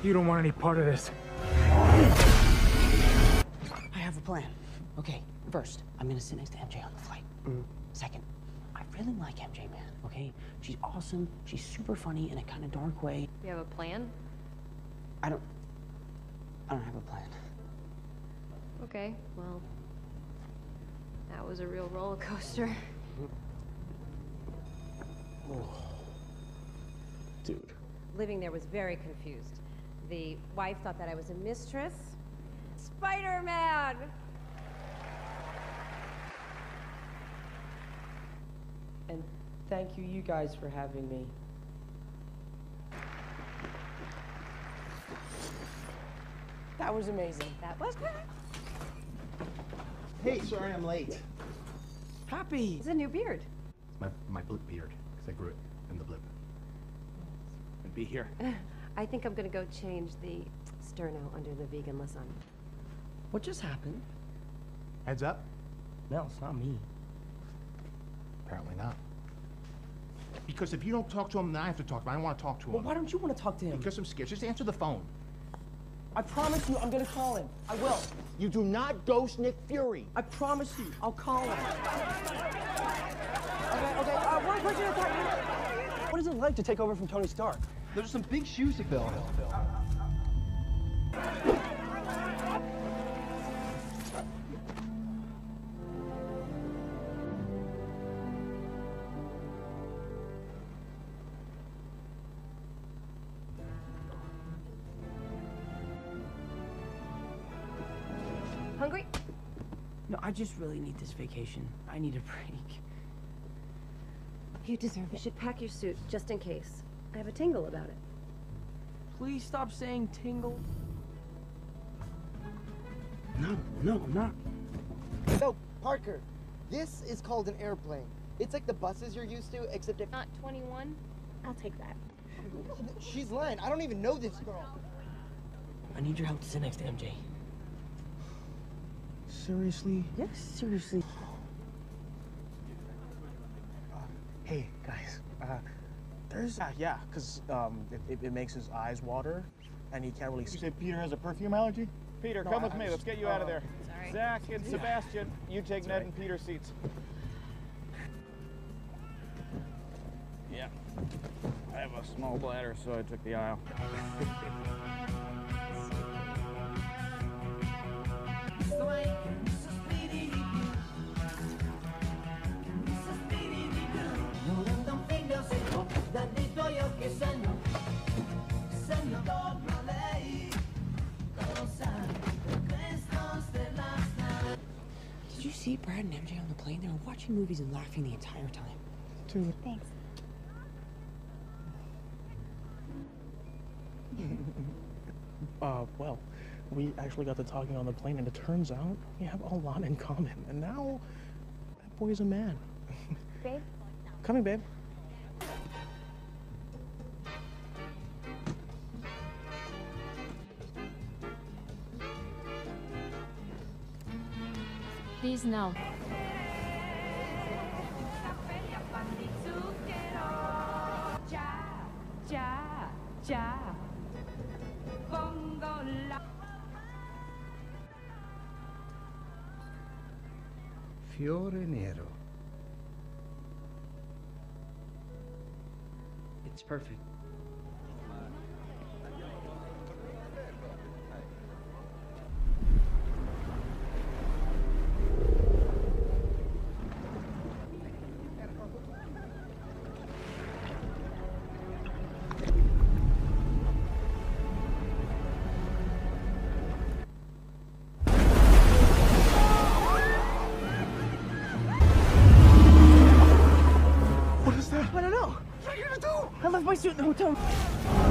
You don't want any part of this. I have a plan. Okay, first, I'm gonna sit next to MJ on the flight. Second, I really like MJ, man, okay? She's awesome, she's super funny in a kind of dark way. You have a plan? I don't have a plan. Okay, well, that was a real roller coaster. Oh. Dude. Living there was very confused. The wife thought that I was a mistress. Spider-Man! And thank you guys for having me. That was amazing. That was good. Hey, sorry I'm late. Happy! It's a new beard. My blip beard, because I grew it in the blip. I'd be here. I think I'm gonna go change the sterno under the vegan lasagna. What just happened? Heads up? No, it's not me. Apparently not. Because if you don't talk to him, then I have to talk to him. I don't want to talk to him. Well, why don't you want to talk to him? Because I'm scared. Just answer the phone. I promise you I'm gonna call him. I will. You do not ghost Nick Fury. I promise you, I'll call him. Okay, one question at a time. What is it like to take over from Tony Stark? There's some big shoes to fill. Hungry? No, I just really need this vacation. I need a break. You deserve it. You should pack your suit, just in case. I have a tingle about it. Please stop saying tingle. No, I'm not. No, Parker, this is called an airplane. It's like the buses you're used to, except if... Not 21? I'll take that. She's lying. I don't even know this girl. I need your help to sit next to MJ. Seriously? Yes, seriously. Hey, guys. Yeah, because it makes his eyes water, and he can't really... You said Peter has a perfume allergy? Peter, No, come with I me. was- Let's get you out of there. Sorry. Zach and Sebastian, you take Ned and Peter's seats. Yeah. I have a small bladder, so I took the aisle. Did you see Brad and MJ on the plane? They were watching movies and laughing the entire time. Dude. Thanks. Well, we actually got to talking on the plane, and it turns out we have a lot in common. And now, that boy's a man. Babe? Coming, babe. Please, no. Fiore nero. It's perfect. I left my suit in the hotel.